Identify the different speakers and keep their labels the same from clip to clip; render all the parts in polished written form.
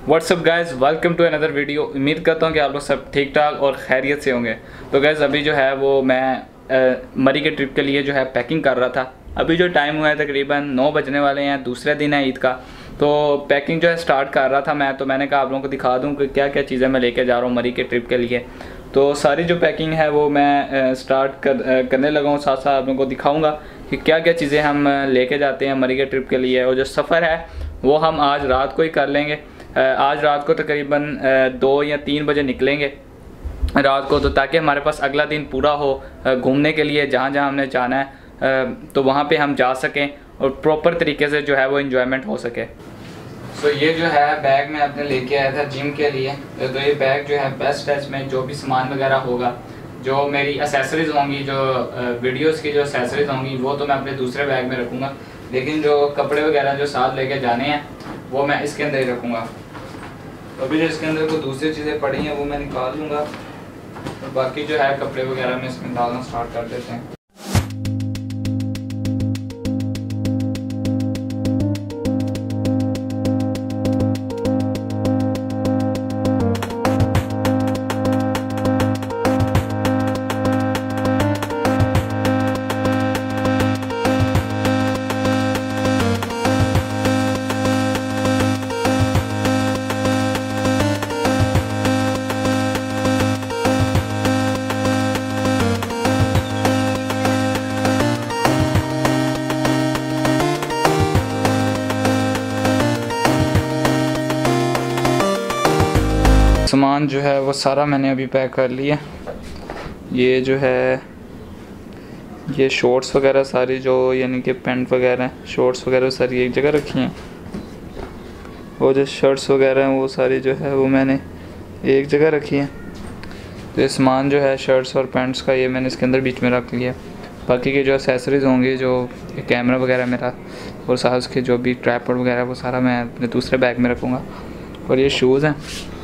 Speaker 1: WhatsApp guys, welcome to another video. उम्मीद करता हूँ कि आप लोग सब ठीक ठाक और खैरियत से होंगे। तो गाइज़ अभी जो है वो मैं मरी के ट्रिप के लिए जो है पैकिंग कर रहा था। अभी जो टाइम हुआ है तकरीबन 9 बजने वाले हैं, दूसरे दिन है ईद का। तो पैकिंग जो है स्टार्ट कर रहा था मैं, तो मैंने कहा आप लोगों को दिखा दूँ कि क्या क्या चीज़ें मैं लेके जा रहा हूँ मरी के ट्रिप के लिए। तो सारी जो पैकिंग है वो मैं स्टार्ट करने लगा हूँ। साथ साथ आप लोगों को दिखाऊँगा कि क्या क्या चीज़ें हम लेके जाते हैं मरी के ट्रिप के लिए। और जो सफ़र है वो हम आज रात को ही कर लेंगे। आज रात को तकरीबन 2 या 3 बजे निकलेंगे रात को, तो ताकि हमारे पास अगला दिन पूरा हो घूमने के लिए। जहाँ जहाँ हमने जाना है तो वहाँ पे हम जा सकें और प्रॉपर तरीके से जो है वो इन्जॉयमेंट हो सके। तो ये जो है बैग मैं अपने लेके आया था जिम के लिए। तो ये बैग जो है बेस्ट है, इसमें जो भी सामान वगैरह होगा, जो मेरी एसेसरीज़ होंगी, जो वीडियोस की जो एसेसरीज़ होंगी वो तो मैं अपने दूसरे बैग में रखूँगा, लेकिन जो कपड़े वगैरह जो साथ लेके जाने हैं वो मैं इसके अंदर ही रखूँगा। तो अभी जो इसके अंदर कोई दूसरी चीज़ें पड़ी हैं वो मैं निकाल लूँगा और बाकी जो है कपड़े वगैरह में इसमें डालना स्टार्ट कर देते हैं। सामान जो है वो सारा मैंने अभी पैक कर लिया। ये जो है ये शॉर्ट्स वगैरह सारी, जो यानी कि पैंट वगैरह शॉर्ट्स वगैरह सारी एक जगह रखी हैं। वो जो शर्ट्स वगैरह हैं वो सारी जो है वो मैंने एक जगह रखी हैं। तो ये सामान जो है शर्ट्स और पैंट्स का ये मैंने इसके अंदर बीच में रख लिया। बाकी के जो एसेसरीज़ होंगी, जो कैमरा वगैरह मेरा और साथ उसके जो भी ट्राइपॉड वगैरह वो सारा मैं अपने दूसरे बैग में रखूँगा। और ये शूज़ हैं,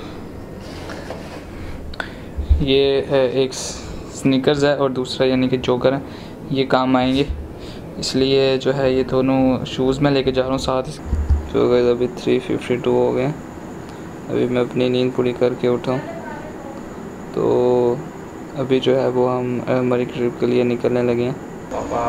Speaker 1: ये एक स्नीकर्स है और दूसरा यानी कि जोकर है, ये काम आएंगे, इसलिए जो है ये दोनों शूज़ में लेके जा रहा हूँ साथ। जो गए अभी 3:52 हो गए। अभी मैं अपनी नींद पूरी करके उठा हूँ, तो अभी जो है वो हम मरी ट्रिप के लिए निकलने लगे हैं। पापा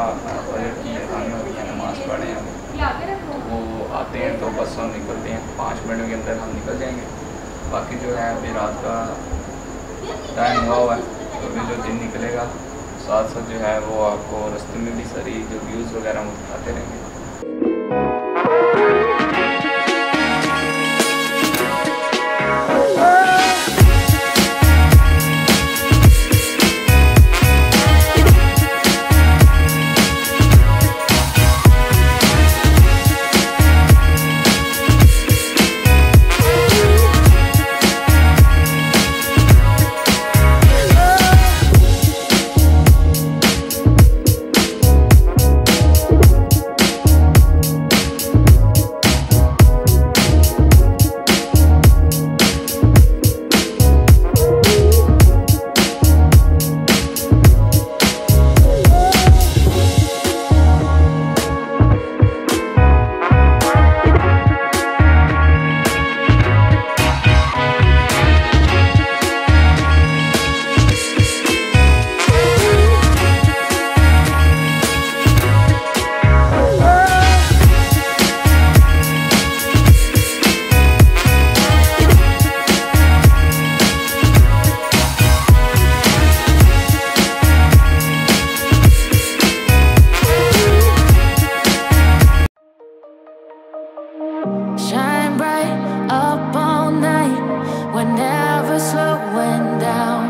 Speaker 1: नमाज़ पढ़े हैं, वो आते हैं तो बस हम निकलते हैं। 5 मिनट के अंदर हम निकल जाएंगे। बाकी जो है अभी रात का टाइम हुआ है, तो अभी जो दिन निकलेगा साथ साथ जो है वो आपको रास्ते में भी सारी जो व्यूज़ वगैरह वो दिखाते रहेंगे।
Speaker 2: Shine bright up all night, we're never slowing down.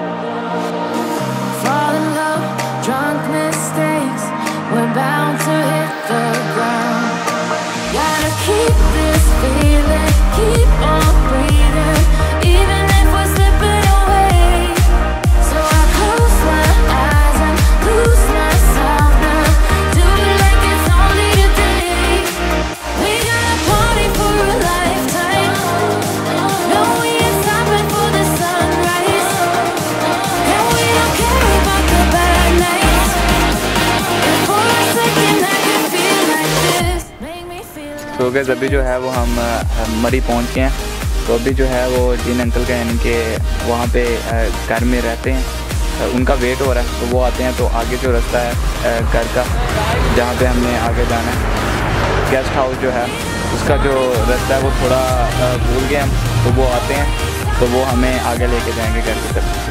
Speaker 2: Fall in love, drunk mistakes, we're bound to hit the ground. Gotta keep this feeling, keep on breathing, even if we're slipping away. So I close my eyes and lose myself now, do it like it's only today. We got a party for a lifetime, no we ain't stopping for the sunrise, and we don't care about the bad nights. If for a second I can feel like this, make me feel like
Speaker 1: तो guys अभी जो है वो हम मरी पहुंच गए हैं। तो अभी जो है वो जिन अंकल का यानी कि वहाँ पे घर में रहते हैं, उनका वेट हो रहा है, तो वो आते हैं। तो आगे जो रास्ता है घर का जहाँ पे हमने आगे जाना है, गेस्ट हाउस जो है उसका जो रास्ता है वो थोड़ा भूल गए हम, तो वो आते हैं तो वो हमें आगे लेके जाएंगे घर की तरफ।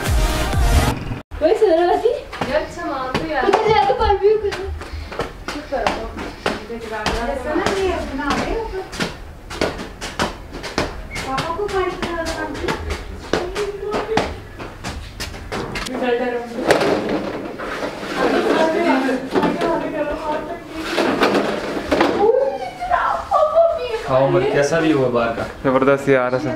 Speaker 1: कैसा भी हुआ बाहर का, जबरदस्त यार है।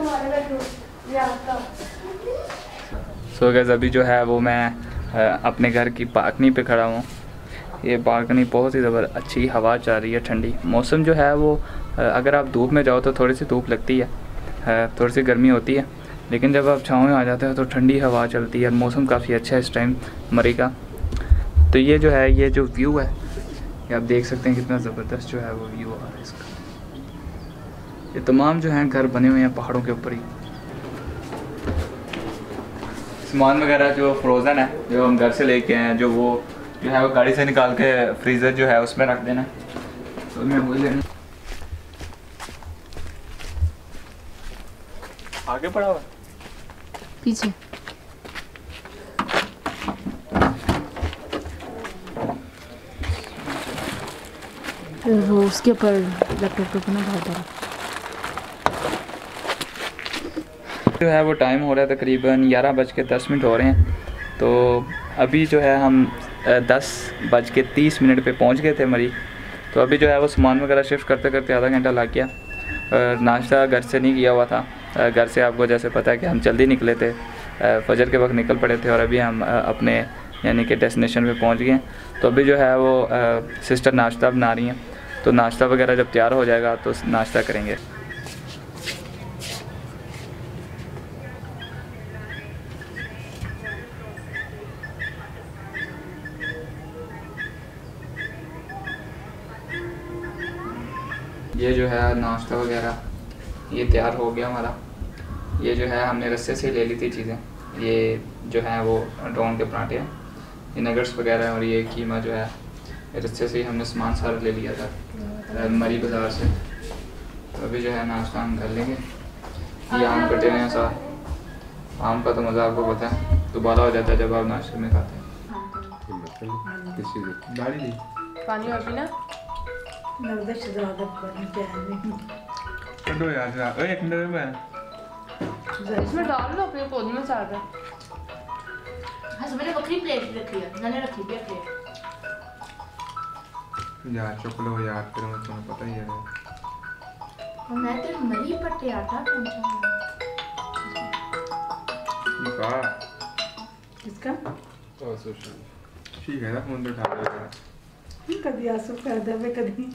Speaker 1: सो गाइस अभी जो है वो मैं अपने घर की बालकनी पे खड़ा हूँ। ये बालकनी बहुत ही अच्छी हवा चल रही है, ठंडी। मौसम जो है वो अगर आप धूप में जाओ तो थोड़ी सी धूप लगती है, थोड़ी सी गर्मी होती है, लेकिन जब आप छाँव में आ जाते हो तो ठंडी हवा चलती है। मौसम काफ़ी अच्छा है इस टाइम मरी का। तो ये जो है, ये जो व्यू है, ये आप देख सकते हैं कितना ज़बरदस्त जो है वो व्यू आ रहा है इसका। ये तमाम जो हैं घर बने हुए हैं पहाड़ों के ऊपर ही। सामान वगैरह जो फ्रोज़न है, जो हम घर से लेके आए हैं, जो वो जो है वो गाड़ी से निकाल के फ्रीज़र जो है उसमें रख देना, तो मैं वही लेना। आगे पड़ा हुआ
Speaker 3: पीछे वो उसके ऊपर लैपटॉप पे ना बहुत बड़ा
Speaker 1: जो है वो टाइम हो रहा है तकरीबन 11:10 हो रहे हैं। तो अभी जो है हम 10:30 पे पहुंच गए थे मरी। तो अभी जो है वो सामान वगैरह शिफ्ट करते करते आधा घंटा लग गया। नाश्ता घर से नहीं किया हुआ था, घर से आपको जैसे पता है कि हम जल्दी निकले थे, फजर के वक्त निकल पड़े थे, और अभी हम अपने यानी कि डेस्टिनेशन पे पहुंच गए। तो अभी जो है वो सिस्टर नाश्ता बना रही हैं, तो नाश्ता वगैरह जब तैयार हो जाएगा तो नाश्ता करेंगे। ये जो है नाश्ता वगैरह ये तैयार हो गया हमारा। ये जो है हमने रस्से से ले ली थी चीज़ें। ये जो है वो ड्रोन के पराठे हैं, ये नगर्स वगैरह, और ये कीमा जो है रस्से से ही हमने सामान सारा ले लिया था मरी बाज़ार से। तो अभी जो है नाश्ता हम कर लेंगे। ये आम कटे हुए हैं साथ। आम का तो मज़ा आपको पता है, दोबारा हो जाता है जब आप नाश्ते में खाते हैं।
Speaker 3: पानी और पीना इसमें डाल लो अपने पौधे में चाहता
Speaker 2: मैंने बकरी प्लेट रखी है, मैंने रखी प्लेट
Speaker 4: यार चुप लो यार, तेरे में तुम्हें पता ही है।
Speaker 2: मैं तो मरी पट्टे आता
Speaker 3: इसका
Speaker 4: तो सोचो ठीक है ना, फोन तो उठा लो।
Speaker 3: कभी आंसू कर दे मैं कभी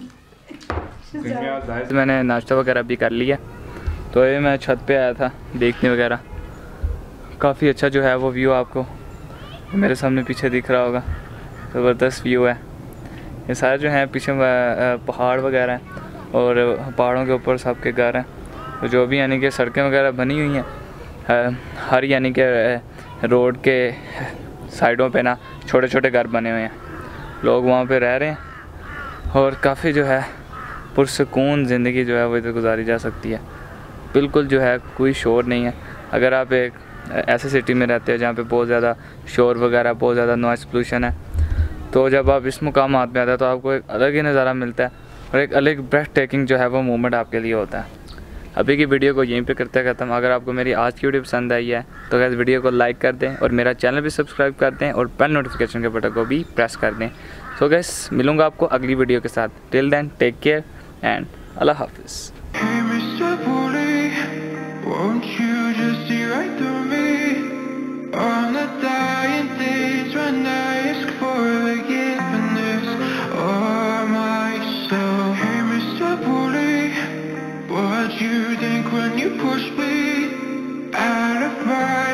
Speaker 1: तो मैंने नाश्ता वगैरह भी कर लिया। तो ये मैं छत पे आया था देखने वगैरह। काफ़ी अच्छा जो है वो व्यू आपको मेरे सामने पीछे दिख रहा होगा, ज़बरदस्त व्यू है। ये सारे जो हैं पीछे पहाड़ वगैरह हैं, और पहाड़ों के ऊपर सबके घर हैं। तो जो भी यानी कि सड़कें वगैरह बनी हुई हैं, हर यानी कि रोड के साइडों पे ना छोटे छोटे घर बने हुए हैं, लोग वहाँ पे रह रहे हैं, और काफ़ी जो है पुरसकून ज़िंदगी जो है वो इधर गुजारी जा सकती है। बिल्कुल जो है कोई शोर नहीं है। अगर आप एक ऐसे सिटी में रहते हैं जहाँ पे बहुत ज़्यादा शोर वगैरह, बहुत ज़्यादा नॉइस पोल्यूशन है, तो जब आप इस मुकाम पे आते हैं तो आपको एक अलग ही नज़ारा मिलता है, और एक अलग ब्रेथ टेकिंग जो है वो मोमेंट आपके लिए होता है। अभी की वीडियो को यहीं पे करते ख़त्म। अगर आपको मेरी आज की वीडियो पसंद आई है तो गाइस वीडियो को लाइक कर दें, और मेरा चैनल भी सब्सक्राइब कर दें, और बेल नोटिफिकेशन के बटन को भी प्रेस कर दें। सो गाइस मिलूँगा आपको अगली वीडियो के साथ। टिल देन टेक केयर एंड अल्लाह हाफिज़।
Speaker 5: Hey Mr. Bully, won't you just see right through me? On the dying days when I ask for forgiveness or myself. Hey Mr. Bully, what you think when you push me out of my